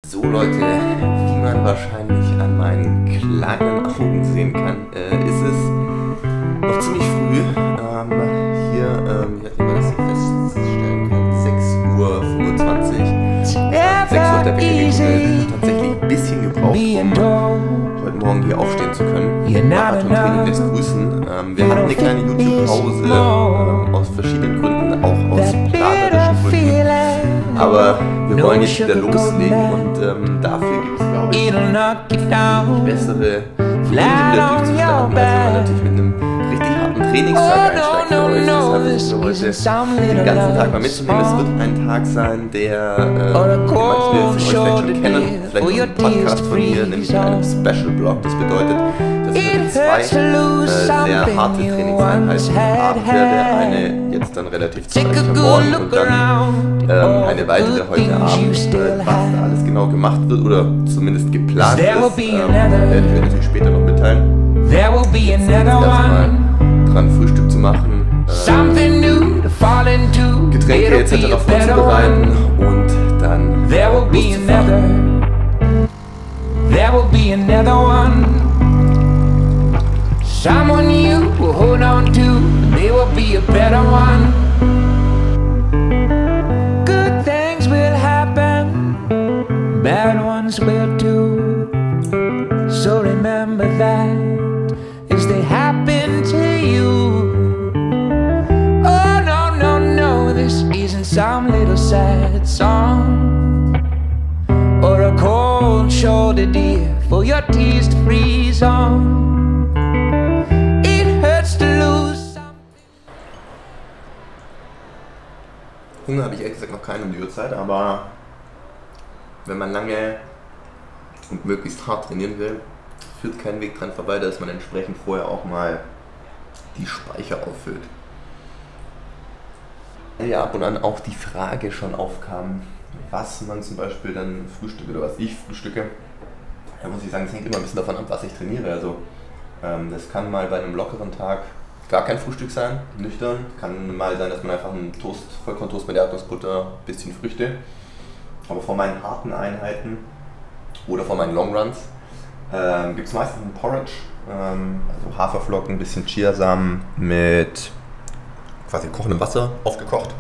So Leute, wie man wahrscheinlich an meinen kleinen Augen sehen kann, ist es noch ziemlich früh. Ich weiß nicht, ob man das hier feststellen kann, 6:25 Uhr. 6 Uhr hat der Wecker geklingelt, tatsächlich ein bisschen gebraucht, um heute Morgen hier aufstehen zu können. Marathon-Training lässt grüßen. Wir hatten eine kleine YouTube-Pause, aus verschiedenen Gründen, auch aus planerischen Gründen. Aber wir wollen jetzt wieder loslegen und dafür gibt es, glaube ich, bessere Gründe wieder durchzustarten, als wenn man natürlich mit einem richtig harten Trainingstag einsteigt für euch. Deshalb versuchen wir heute den ganzen Tag mal mitzunehmen. Es wird ein Tag sein, den manche von euch vielleicht schon kennen, vielleicht auch einen Podcast von mir, nämlich einen Special-Blog. Das bedeutet, dass wir zwei sehr harte Trainingseinheiten haben werde. Eine jetzt dann relativ zu morgen und dann eine weitere heute Abend. Was da alles genau gemacht wird oder zumindest geplant ist, werde ich euch natürlich später noch mitteilen. Jetzt erstmal dran, Frühstück zu machen, Getränke etc. vorzubereiten und dann loszufahren. There will be another one. Someone you will hold on to. There will be a better one. Good things will happen, bad ones will too. So remember that as they happen to you. Oh no, no, no, this isn't some little sad song or a cold shoulder, dear, for your tears to freeze on. It hurts to lose something. Hunger habe ich ehrlich gesagt noch keinen um die Uhrzeit, aber wenn man lange und möglichst hart trainieren will, führt kein Weg dran vorbei, dass man entsprechend vorher auch mal die Speicher auffüllt. Ja, ab und an auch die Frage schon aufkam, was man zum Beispiel dann frühstückt oder was ich frühstücke. Da muss ich sagen, es hängt immer ein bisschen davon ab, was ich trainiere. Also das kann mal bei einem lockeren Tag gar kein Frühstück sein, nüchtern. Kann mal sein, dass man einfach einen Toast, Vollkorntoast mit Erdnussbutter, bisschen Früchte. Aber vor meinen harten Einheiten oder vor meinen Longruns gibt es meistens einen Porridge, also Haferflocken, ein bisschen Chiasamen mit quasi kochendem Wasser aufgekocht.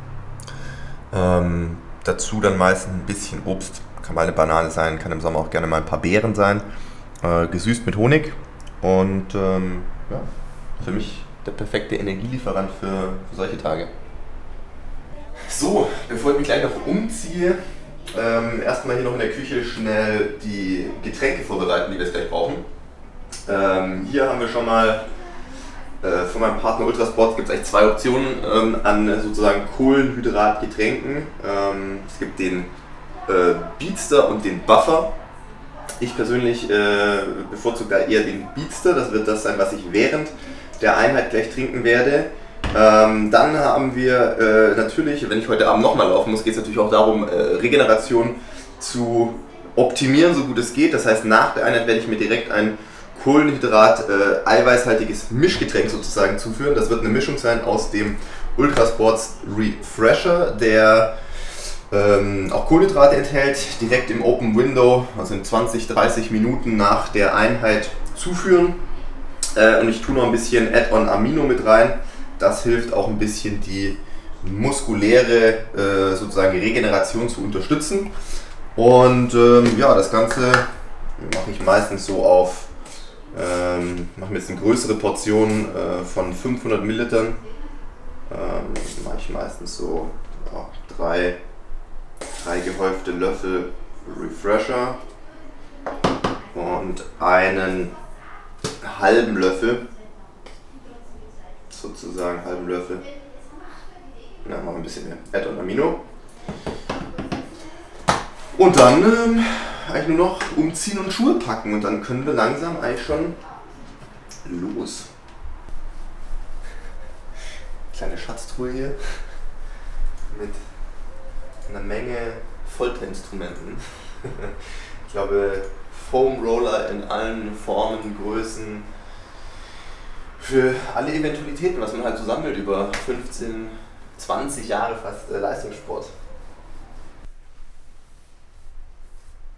Dazu dann meistens ein bisschen Obst, kann mal eine Banane sein, kann im Sommer auch gerne mal ein paar Beeren sein, gesüßt mit Honig und ja, für mich der perfekte Energielieferant für solche Tage. So, bevor ich mich gleich noch umziehe, erstmal hier noch in der Küche schnell die Getränke vorbereiten, die wir jetzt gleich brauchen. Hier haben wir schon mal von meinem Partner Ultrasport gibt es eigentlich zwei Optionen an sozusagen Kohlenhydratgetränken. Es gibt den Beatster und den Buffer. Ich persönlich bevorzuge da eher den Beatster. Das wird das sein, was ich während der Einheit gleich trinken werde. Dann haben wir natürlich, wenn ich heute Abend nochmal laufen muss, geht es natürlich auch darum, Regeneration zu optimieren, so gut es geht. Das heißt, nach der Einheit werde ich mir direkt ein Kohlenhydrat-eiweißhaltiges Mischgetränk sozusagen zuführen. Das wird eine Mischung sein aus dem Ultrasports Refresher, der auch Kohlenhydrate enthält, direkt im Open Window, also in 20-30 Minuten nach der Einheit zuführen. Und ich tue noch ein bisschen Add-on Amino mit rein. Das hilft auch ein bisschen die muskuläre sozusagen Regeneration zu unterstützen. Und ja, das Ganze mache ich meistens so auf, mache mir jetzt eine größere Portion von 500 Millilitern. Mache ich meistens so ja, drei gehäufte Löffel Refresher und einen halben Löffel, sozusagen halben Löffel, ja, machen wir ein bisschen mehr Add-on Amino. Und dann eigentlich nur noch umziehen und Schuhe packen und dann können wir langsam eigentlich schon los. Kleine Schatztruhe hier mit einer Menge Folterinstrumenten. Ich glaube, Foam Roller in allen Formen, Größen, für alle Eventualitäten, was man halt so sammelt über 15, 20 Jahre fast Leistungssport.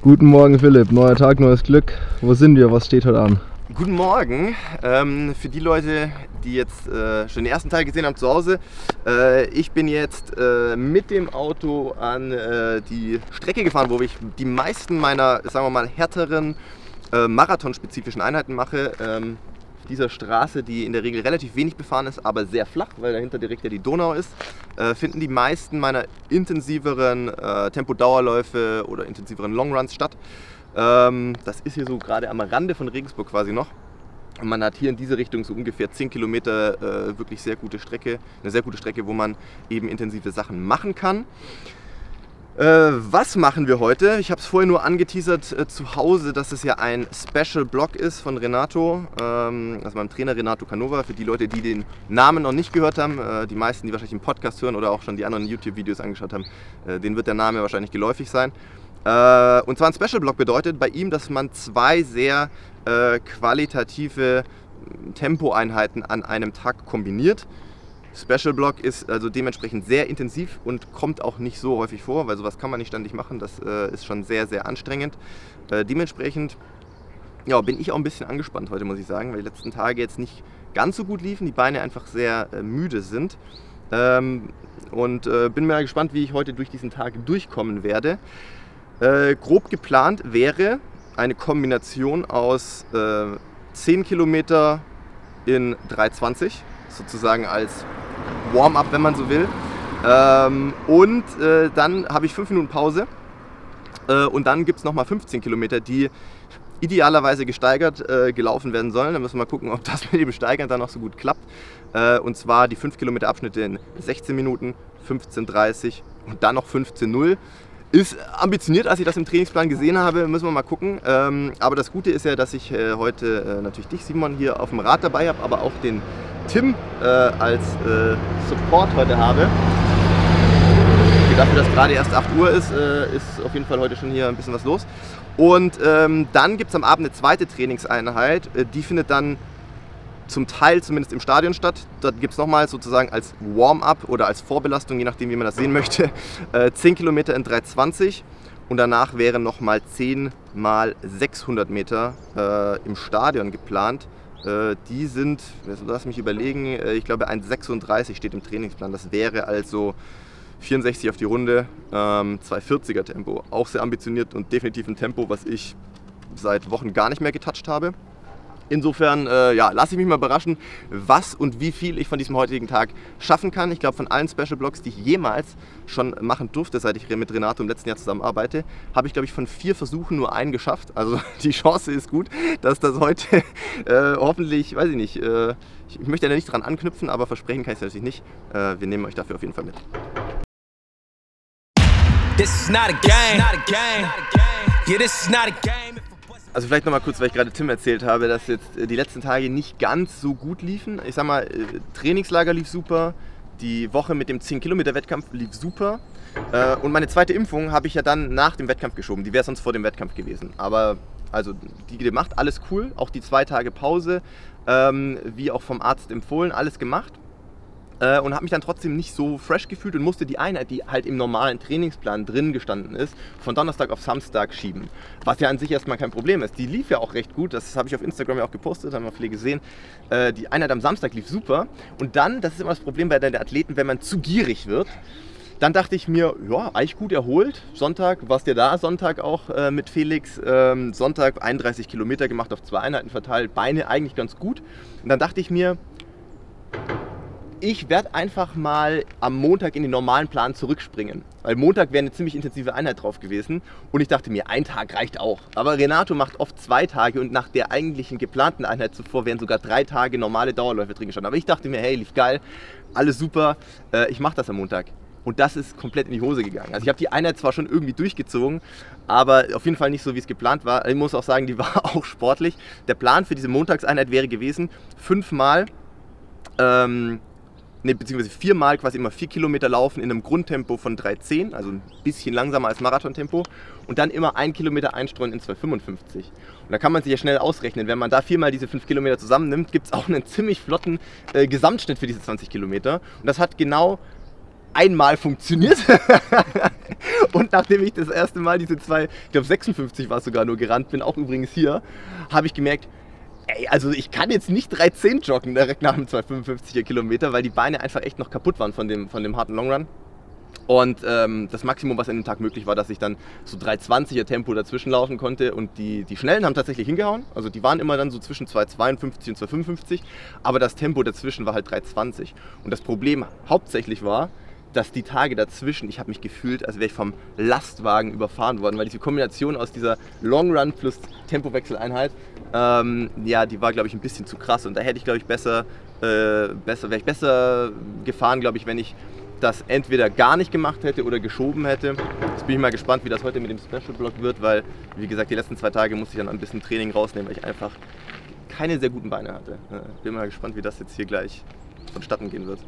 Guten Morgen Philipp, neuer Tag, neues Glück. Wo sind wir? Was steht heute an? Guten Morgen. Für die Leute, die jetzt schon den ersten Teil gesehen haben zu Hause, ich bin jetzt mit dem Auto an die Strecke gefahren, wo ich die meisten meiner, sagen wir mal, härteren marathonspezifischen Einheiten mache. Dieser Straße, die in der Regel relativ wenig befahren ist, aber sehr flach, weil dahinter direkt ja die Donau ist, finden die meisten meiner intensiveren Tempodauerläufe oder intensiveren Longruns statt. Das ist hier so gerade am Rande von Regensburg quasi noch. Und man hat hier in diese Richtung so ungefähr 10 Kilometer wirklich sehr gute Strecke, eine sehr gute Strecke, wo man eben intensive Sachen machen kann. Was machen wir heute? Ich habe es vorher nur angeteasert zu Hause, dass es ja ein Special Blog ist von Renato, also meinem Trainer Renato Canova. Für die Leute, die den Namen noch nicht gehört haben, die meisten, die wahrscheinlich den Podcast hören oder auch schon die anderen YouTube-Videos angeschaut haben, denen wird der Name wahrscheinlich geläufig sein. Und zwar ein Special Blog bedeutet bei ihm, dass man zwei sehr qualitative Tempoeinheiten an einem Tag kombiniert. Special Block ist also dementsprechend sehr intensiv und kommt auch nicht so häufig vor, weil sowas kann man nicht ständig machen, das ist schon sehr, sehr anstrengend. Dementsprechend ja, bin ich auch ein bisschen angespannt heute, muss ich sagen, weil die letzten Tage jetzt nicht ganz so gut liefen, die Beine einfach sehr müde sind. Und bin mal gespannt, wie ich heute durch diesen Tag durchkommen werde. Grob geplant wäre eine Kombination aus 10 Kilometer in 3,20, sozusagen als Warm-up, wenn man so will. Und dann habe ich 5 Minuten Pause und dann gibt es nochmal 15 Kilometer, die idealerweise gesteigert gelaufen werden sollen. Da müssen wir mal gucken, ob das mit dem Steigern dann noch so gut klappt. Und zwar die 5 Kilometer Abschnitte in 16 Minuten, 15,30 und dann noch 15,0. Ist ambitioniert, als ich das im Trainingsplan gesehen habe, müssen wir mal gucken. Aber das Gute ist ja, dass ich heute natürlich dich, Simon, hier auf dem Rad dabei habe, aber auch den Tim als Support heute habe. Dafür, dass gerade erst 8 Uhr ist, ist auf jeden Fall heute schon hier ein bisschen was los. Und dann gibt es am Abend eine zweite Trainingseinheit, die findet dann zum Teil zumindest im Stadion statt. Dort gibt es nochmal sozusagen als Warm-up oder als Vorbelastung, je nachdem wie man das sehen möchte, 10 Kilometer in 3,20 und danach wären nochmal 10 mal 600 Meter im Stadion geplant. Die sind, lass mich überlegen, ich glaube 1,36 steht im Trainingsplan. Das wäre also 64 auf die Runde, 2,40er Tempo. Auch sehr ambitioniert und definitiv ein Tempo, was ich seit Wochen gar nicht mehr getoucht habe. Insofern ja, lasse ich mich mal überraschen, was und wie viel ich von diesem heutigen Tag schaffen kann. Ich glaube, von allen Special Blogs, die ich jemals schon machen durfte, seit ich mit Renato im letzten Jahr zusammenarbeite, habe ich, glaube ich, von 4 Versuchen nur einen geschafft. Also die Chance ist gut, dass das heute hoffentlich, weiß ich nicht, ich möchte ja nicht dran anknüpfen, aber versprechen kann ich es natürlich nicht. Wir nehmen euch dafür auf jeden Fall mit. This is not a game. Yeah, this is not a game. Also vielleicht nochmal kurz, weil ich gerade Tim erzählt habe, dass jetzt die letzten Tage nicht ganz so gut liefen. Ich sag mal, Trainingslager lief super, die Woche mit dem 10-Kilometer-Wettkampf lief super und meine zweite Impfung habe ich ja dann nach dem Wettkampf geschoben. Die wäre sonst vor dem Wettkampf gewesen. Aber also die gemacht, alles cool, auch die 2 Tage Pause, wie auch vom Arzt empfohlen, alles gemacht. Und habe mich dann trotzdem nicht so fresh gefühlt und musste die Einheit, die halt im normalen Trainingsplan drin gestanden ist, von Donnerstag auf Samstag schieben. Was ja an sich erstmal kein Problem ist. Die lief ja auch recht gut, das habe ich auf Instagram ja auch gepostet, haben wir viele gesehen. Die Einheit am Samstag lief super und dann, das ist immer das Problem bei den Athleten, wenn man zu gierig wird, dann dachte ich mir, ja, eigentlich gut erholt. Sonntag, warst du da, Sonntag auch mit Felix. Sonntag 31 Kilometer gemacht, auf 2 Einheiten verteilt, Beine eigentlich ganz gut. Und dann dachte ich mir, ich werde einfach mal am Montag in den normalen Plan zurückspringen. Weil Montag wäre eine ziemlich intensive Einheit drauf gewesen. Und ich dachte mir, ein Tag reicht auch. Aber Renato macht oft 2 Tage und nach der eigentlichen geplanten Einheit zuvor wären sogar 3 Tage normale Dauerläufe drin gestanden. Aber ich dachte mir, hey, lief geil, alles super, ich mache das am Montag. Und das ist komplett in die Hose gegangen. Also ich habe die Einheit zwar schon irgendwie durchgezogen, aber auf jeden Fall nicht so, wie es geplant war. Ich muss auch sagen, die war auch sportlich. Der Plan für diese Montagseinheit wäre gewesen, 5-mal beziehungsweise 4-mal quasi immer 4 Kilometer laufen in einem Grundtempo von 3,10, also ein bisschen langsamer als Marathontempo und dann immer 1 Kilometer einstreuen in 2,55. Und da kann man sich ja schnell ausrechnen, wenn man da 4-mal diese 5 Kilometer zusammennimmt, gibt es auch einen ziemlich flotten Gesamtschnitt für diese 20 Kilometer und das hat genau einmal funktioniert Und nachdem ich das erste Mal diese ich glaube 56 war es sogar nur gerannt bin, auch übrigens hier, habe ich gemerkt, ey, also ich kann jetzt nicht 3:10 joggen direkt nach dem 255er Kilometer, weil die Beine einfach echt noch kaputt waren von dem harten Longrun. Und das Maximum, was an dem Tag möglich war, dass ich dann so 3:20er Tempo dazwischen laufen konnte. Und die Schnellen haben tatsächlich hingehauen. Also die waren immer dann so zwischen 2:52 und 2:55. Aber das Tempo dazwischen war halt 3:20. Und das Problem hauptsächlich war, dass die Tage dazwischen, ich habe mich gefühlt, als wäre ich vom Lastwagen überfahren worden. Weil diese Kombination aus dieser Long Run plus Tempowechseleinheit, ja, die war, glaube ich, ein bisschen zu krass. Und da hätte ich, glaube ich, wäre ich besser gefahren, glaube ich, wenn ich das entweder gar nicht gemacht hätte oder geschoben hätte. Jetzt bin ich mal gespannt, wie das heute mit dem Special Block wird, weil, wie gesagt, die letzten 2 Tage musste ich dann ein bisschen Training rausnehmen, weil ich einfach keine sehr guten Beine hatte. Bin mal gespannt, wie das jetzt hier gleich vonstatten gehen wird.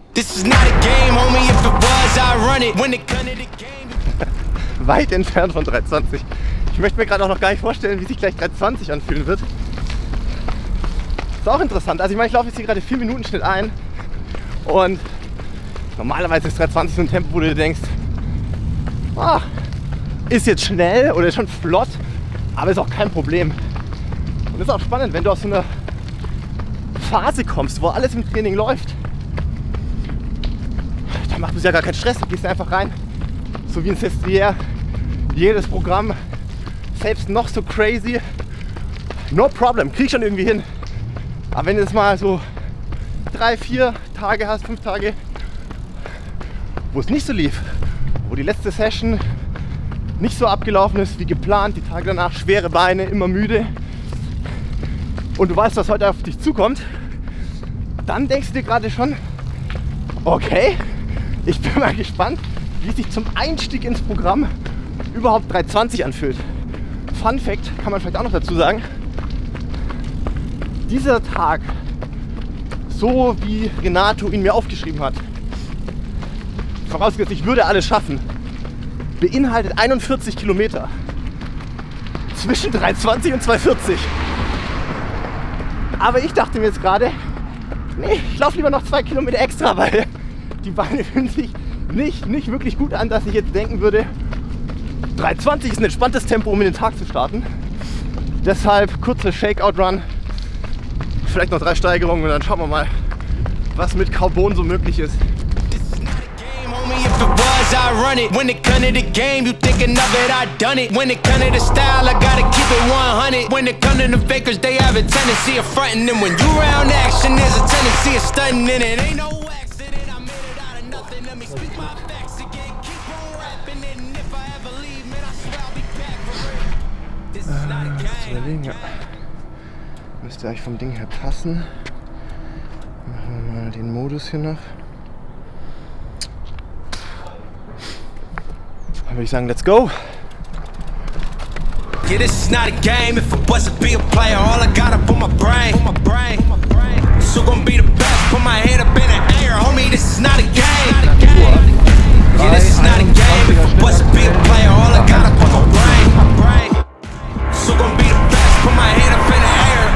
Weit entfernt von 3:20. Ich möchte mir gerade auch noch gar nicht vorstellen, wie sich gleich 3:20 anfühlen wird. Ist auch interessant. Also ich meine, ich laufe jetzt hier gerade 4 Minuten Schnitt ein und normalerweise ist 3:20 so ein Tempo, wo du dir denkst, ist jetzt schnell oder ist schon flott, aber ist auch kein Problem. Und das ist auch spannend, wenn du aus so einer Phase kommst, wo alles im Training läuft. Da macht es ja gar keinen Stress, du gehst einfach rein, so wie ein Sestriere. Jedes Programm, selbst noch so crazy, no problem, krieg ich schon irgendwie hin. Aber wenn du jetzt mal so 3, 4 Tage hast, 5 Tage, wo es nicht so lief, wo die letzte Session nicht so abgelaufen ist wie geplant, die Tage danach schwere Beine, immer müde und du weißt, was heute auf dich zukommt, dann denkst du dir gerade schon, okay, ich bin mal gespannt, wie sich zum Einstieg ins Programm überhaupt 3:20 anfühlt. Fun Fact kann man vielleicht auch noch dazu sagen, dieser Tag, so wie Renato ihn mir aufgeschrieben hat, vorausgesetzt, ich würde alles schaffen, beinhaltet 41 Kilometer zwischen 3:20 und 2:40. Aber ich dachte mir jetzt gerade, nee, ich laufe lieber noch 2 Kilometer extra, weil die Beine fühlen sich nicht wirklich gut an, dass ich jetzt denken würde, 3:20 ist ein entspanntes Tempo, um in den Tag zu starten. Deshalb kurzer Shakeout-Run, vielleicht noch 3 Steigerungen und dann schauen wir mal, was mit Carbon so möglich ist. If it was, I run it. When it come to the game, you thinking of it, I done it. When it come to the style, I gotta keep it 100. When it come to the fakers, they have a tendency of fronting. And when you round action, there's a tendency of stunting. And it ain't no accident, I made it out of nothing. Let me speak my facts again. Keep on rapping, and if I ever leave, man, I swear I'll be back for real. This is not a game. Ja. Müsste eigentlich vom Ding her passen. Machen wir mal den Modus hier noch. Dann würde ich sagen, let's go. Yeah, this is not a game. If I was to be a player, all I got up on my brain. So gonna be the best. Put my head up in the air, homie. This is not a game. Yeah, this is not a game. If I was to be a player, all I got up on my brain. So gonna be the best. Put my head up in the air.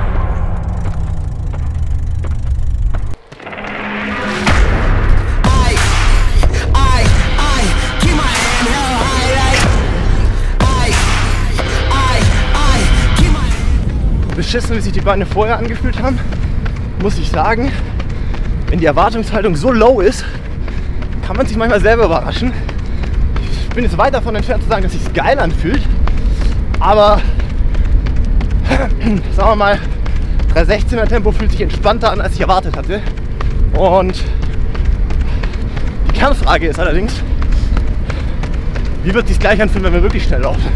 Beschissen, wie sich die Beine vorher angefühlt haben, muss ich sagen, wenn die Erwartungshaltung so low ist, kann man sich manchmal selber überraschen. Ich bin jetzt weit davon entfernt zu sagen, dass sich geil anfühlt, aber sagen wir mal, 3:16er Tempo fühlt sich entspannter an, als ich erwartet hatte. Und die Kernfrage ist allerdings, wie wird es sich gleich anfühlen, wenn wir wirklich schnell laufen?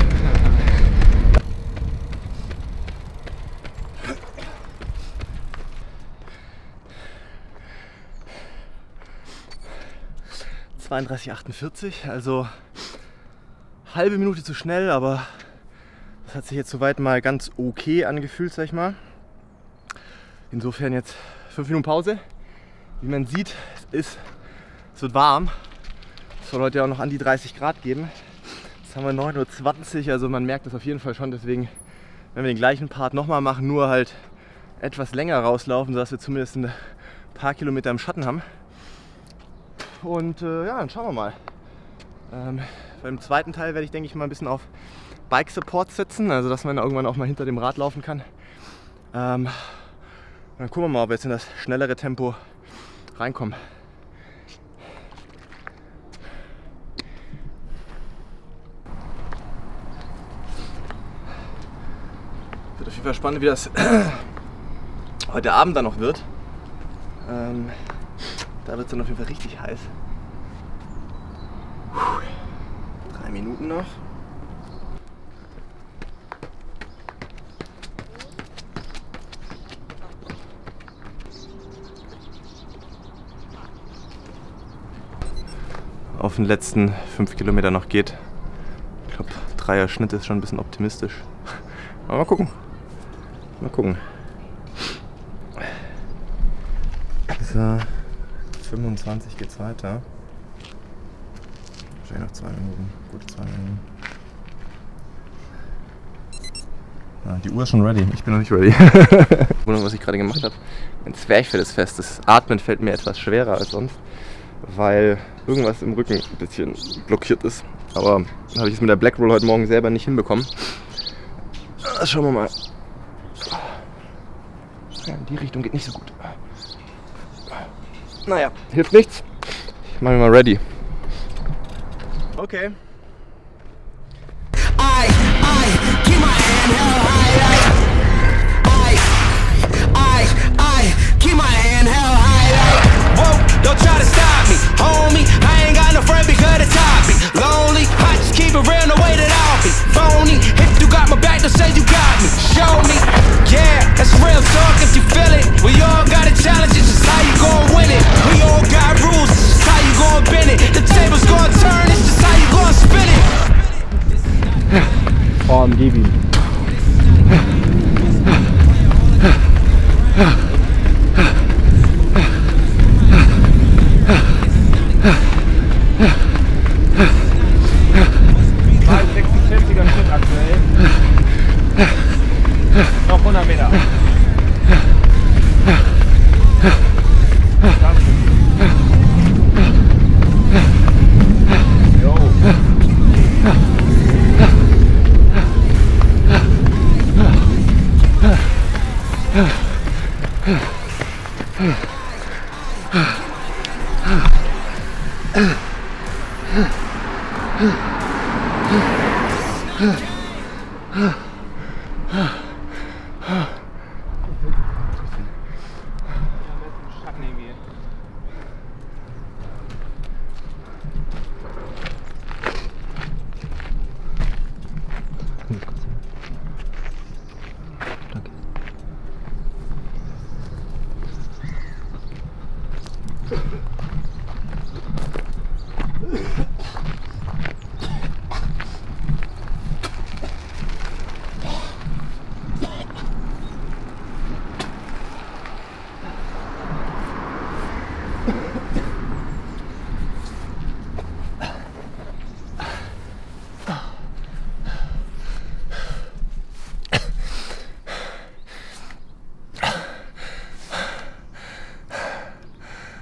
(32,48), also halbe Minute zu schnell, aber das hat sich jetzt soweit mal ganz okay angefühlt, sag ich mal. Insofern jetzt 5 Minuten Pause. Wie man sieht, es wird warm. Es soll heute auch noch an die 30 Grad geben. Jetzt haben wir 9:20 Uhr, also man merkt das auf jeden Fall schon. Deswegen, wenn wir den gleichen Part nochmal machen, nur halt etwas länger rauslaufen, sodass wir zumindest ein paar Kilometer im Schatten haben. Und ja, dann schauen wir mal, Beim zweiten Teil werde ich, denke ich, mal ein bisschen auf Bike Support setzen, also dass man irgendwann auch mal hinter dem Rad laufen kann. Dann gucken wir mal, ob wir jetzt in das schnellere Tempo reinkommen. Wird auf jeden Fall spannend, wie das heute Abend dann noch wird. Da wird es dann auf jeden Fall richtig heiß. 3 Minuten noch. Auf den letzten 5 Kilometer noch geht. Ich glaube, 3er Schnitt ist schon ein bisschen optimistisch. Aber mal gucken. Mal gucken. So, 25 geht's weiter. Wahrscheinlich noch 2 Minuten. Gute 2 Minuten. Ah, die Uhr ist schon ready. Ich bin noch nicht ready. Wundern, was ich gerade gemacht habe. Mein Zwerchfell ist fest. Das Atmen fällt mir etwas schwerer als sonst, weil irgendwas im Rücken ein bisschen blockiert ist. Aber habe ich es mit der Black Roll heute Morgen selber nicht hinbekommen. Schauen wir mal. Ja, in die Richtung geht nicht so gut. Naja, hilft nichts. Ich mache mich mal ready. Okay. Keep my hand held high. Keep my hand held high. Whoa, don't try to stop me, homie. I ain't got no friend because they top me. Lonely, I just keep it real, no way that I'll be phony. If you got my back, don't say you got me. Show me, yeah, that's real talk if you feel it. We all got a challenge, it's just how you gon' win it. We all got rules, it's just how you gon' bend it. The table's gon' turn, it's just how you gon' spin it. Arm, gib ihm. Noch 100 Meter.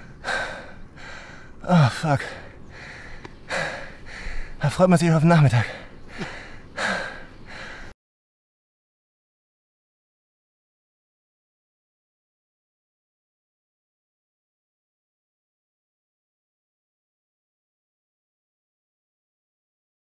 Oh, fuck. Da freut man sich auf den Nachmittag.